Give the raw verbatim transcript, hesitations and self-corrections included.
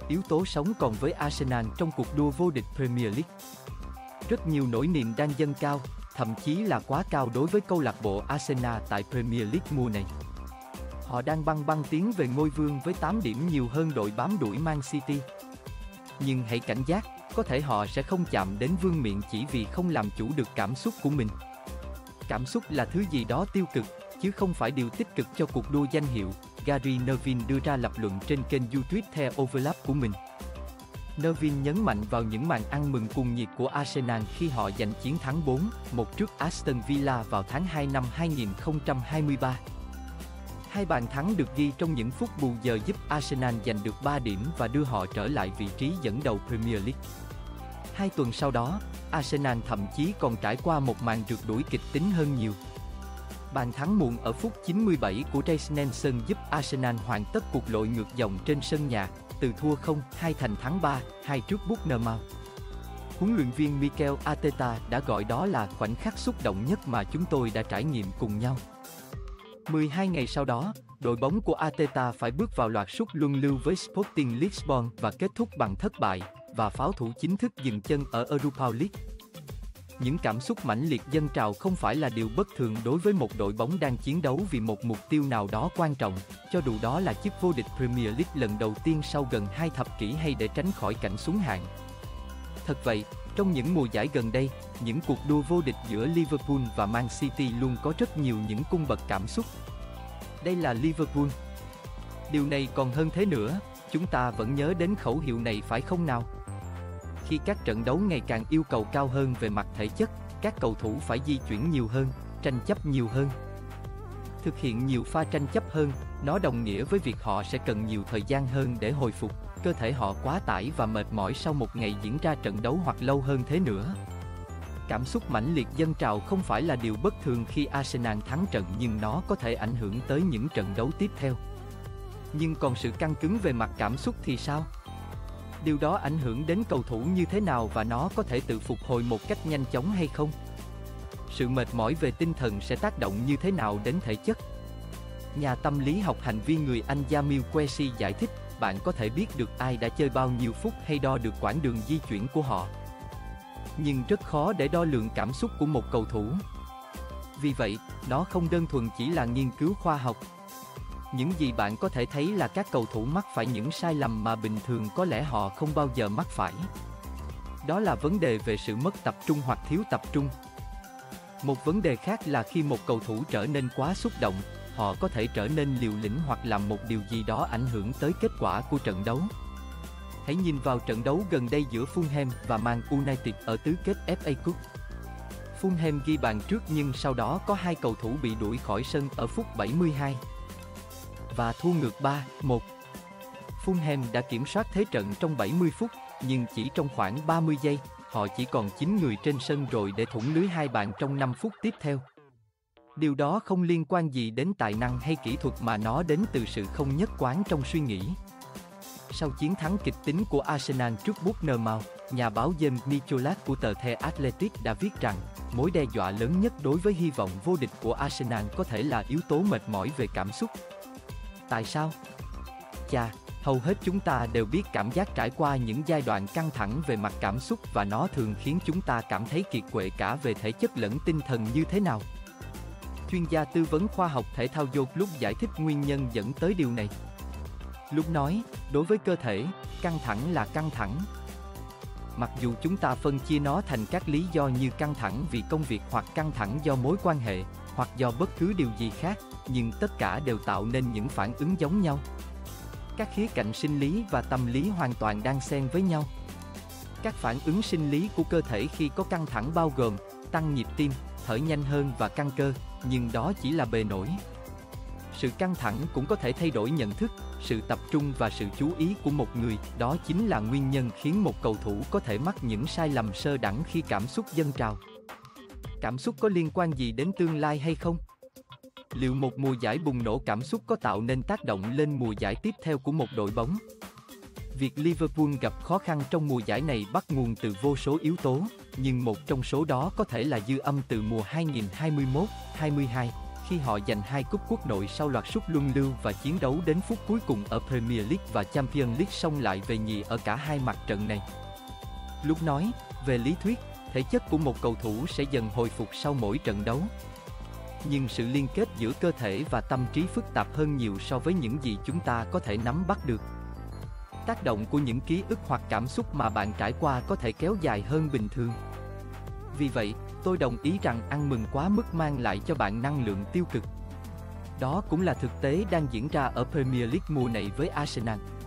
yếu tố sống còn với Arsenal trong cuộc đua vô địch Premier League. Rất nhiều nỗi niềm đang dâng cao, thậm chí là quá cao đối với câu lạc bộ Arsenal tại Premier League mùa này. Họ đang băng băng tiến về ngôi vương với tám điểm nhiều hơn đội bám đuổi Man City. Nhưng hãy cảnh giác, có thể họ sẽ không chạm đến vương miện chỉ vì không làm chủ được cảm xúc của mình. Cảm xúc là thứ gì đó tiêu cực, chứ không phải điều tích cực cho cuộc đua danh hiệu, Gary Neville đưa ra lập luận trên kênh YouTube The Overlap của mình. Neville nhấn mạnh vào những màn ăn mừng cuồng nhiệt của Arsenal khi họ giành chiến thắng bốn một trước Aston Villa vào tháng hai năm hai nghìn không trăm hai mươi ba. Hai bàn thắng được ghi trong những phút bù giờ giúp Arsenal giành được ba điểm và đưa họ trở lại vị trí dẫn đầu Premier League. Hai tuần sau đó, Arsenal thậm chí còn trải qua một màn rượt đuổi kịch tính hơn nhiều. Bàn thắng muộn ở phút chín mươi bảy của Reiss Nelson giúp Arsenal hoàn tất cuộc lội ngược dòng trên sân nhà, từ thua không hai thành thắng ba hai trước Bournemouth. Huấn luyện viên Mikel Arteta đã gọi đó là khoảnh khắc xúc động nhất mà chúng tôi đã trải nghiệm cùng nhau. mười hai ngày sau đó, đội bóng của Arteta phải bước vào loạt sút luân lưu với Sporting Lisbon và kết thúc bằng thất bại, và pháo thủ chính thức dừng chân ở Europa League. Những cảm xúc mãnh liệt dâng trào không phải là điều bất thường đối với một đội bóng đang chiến đấu vì một mục tiêu nào đó quan trọng, cho dù đó là chức vô địch Premier League lần đầu tiên sau gần hai thập kỷ hay để tránh khỏi cảnh xuống hạng. Thật vậy, trong những mùa giải gần đây, những cuộc đua vô địch giữa Liverpool và Man City luôn có rất nhiều những cung bậc cảm xúc. Đây là Liverpool. Điều này còn hơn thế nữa, chúng ta vẫn nhớ đến khẩu hiệu này phải không nào? Khi các trận đấu ngày càng yêu cầu cao hơn về mặt thể chất, các cầu thủ phải di chuyển nhiều hơn, tranh chấp nhiều hơn. Thực hiện nhiều pha tranh chấp hơn, nó đồng nghĩa với việc họ sẽ cần nhiều thời gian hơn để hồi phục, cơ thể họ quá tải và mệt mỏi sau một ngày diễn ra trận đấu hoặc lâu hơn thế nữa. Cảm xúc mãnh liệt dâng trào không phải là điều bất thường khi Arsenal thắng trận, nhưng nó có thể ảnh hưởng tới những trận đấu tiếp theo. Nhưng còn sự căng cứng về mặt cảm xúc thì sao? Điều đó ảnh hưởng đến cầu thủ như thế nào và nó có thể tự phục hồi một cách nhanh chóng hay không? Sự mệt mỏi về tinh thần sẽ tác động như thế nào đến thể chất? Nhà tâm lý học hành vi người Anh Jamil Qureshi giải thích, bạn có thể biết được ai đã chơi bao nhiêu phút hay đo được quãng đường di chuyển của họ. Nhưng rất khó để đo lường cảm xúc của một cầu thủ. Vì vậy, nó không đơn thuần chỉ là nghiên cứu khoa học. Những gì bạn có thể thấy là các cầu thủ mắc phải những sai lầm mà bình thường có lẽ họ không bao giờ mắc phải. Đó là vấn đề về sự mất tập trung hoặc thiếu tập trung. Một vấn đề khác là khi một cầu thủ trở nên quá xúc động, họ có thể trở nên liều lĩnh hoặc làm một điều gì đó ảnh hưởng tới kết quả của trận đấu. Hãy nhìn vào trận đấu gần đây giữa Fulham và Man United ở tứ kết ép a Cup. Fulham ghi bàn trước nhưng sau đó có hai cầu thủ bị đuổi khỏi sân ở phút bảy mươi hai và thua ngược ba một. Fulham đã kiểm soát thế trận trong bảy mươi phút, nhưng chỉ trong khoảng ba mươi giây, họ chỉ còn chín người trên sân rồi để thủng lưới hai bàn trong năm phút tiếp theo. Điều đó không liên quan gì đến tài năng hay kỹ thuật mà nó đến từ sự không nhất quán trong suy nghĩ. Sau chiến thắng kịch tính của Arsenal trước Bournemouth, nhà báo James Micholat của tờ The Athletic đã viết rằng, mối đe dọa lớn nhất đối với hy vọng vô địch của Arsenal có thể là yếu tố mệt mỏi về cảm xúc. Tại sao? Chà, hầu hết chúng ta đều biết cảm giác trải qua những giai đoạn căng thẳng về mặt cảm xúc và nó thường khiến chúng ta cảm thấy kiệt quệ cả về thể chất lẫn tinh thần như thế nào. Chuyên gia tư vấn khoa học thể thao Joe lúc giải thích nguyên nhân dẫn tới điều này. Lúc nói, đối với cơ thể, căng thẳng là căng thẳng. Mặc dù chúng ta phân chia nó thành các lý do như căng thẳng vì công việc hoặc căng thẳng do mối quan hệ, hoặc do bất cứ điều gì khác, nhưng tất cả đều tạo nên những phản ứng giống nhau. Các khía cạnh sinh lý và tâm lý hoàn toàn đan xen với nhau. Các phản ứng sinh lý của cơ thể khi có căng thẳng bao gồm tăng nhịp tim, thở nhanh hơn và căng cơ, nhưng đó chỉ là bề nổi. Sự căng thẳng cũng có thể thay đổi nhận thức, sự tập trung và sự chú ý của một người, đó chính là nguyên nhân khiến một cầu thủ có thể mắc những sai lầm sơ đẳng khi cảm xúc dâng trào. Cảm xúc có liên quan gì đến tương lai hay không? Liệu một mùa giải bùng nổ cảm xúc có tạo nên tác động lên mùa giải tiếp theo của một đội bóng? Việc Liverpool gặp khó khăn trong mùa giải này bắt nguồn từ vô số yếu tố, nhưng một trong số đó có thể là dư âm từ mùa hai nghìn không trăm hai mươi mốt hai mươi hai, khi họ giành hai cúp quốc nội sau loạt sút luân lưu và chiến đấu đến phút cuối cùng ở Premier League và Champions League, song lại về nhì ở cả hai mặt trận này. Lúc nói, về lý thuyết, thể chất của một cầu thủ sẽ dần hồi phục sau mỗi trận đấu. Nhưng sự liên kết giữa cơ thể và tâm trí phức tạp hơn nhiều so với những gì chúng ta có thể nắm bắt được. Tác động của những ký ức hoặc cảm xúc mà bạn trải qua có thể kéo dài hơn bình thường. Vì vậy, tôi đồng ý rằng ăn mừng quá mức mang lại cho bạn năng lượng tiêu cực. Đó cũng là thực tế đang diễn ra ở Premier League mùa này với Arsenal.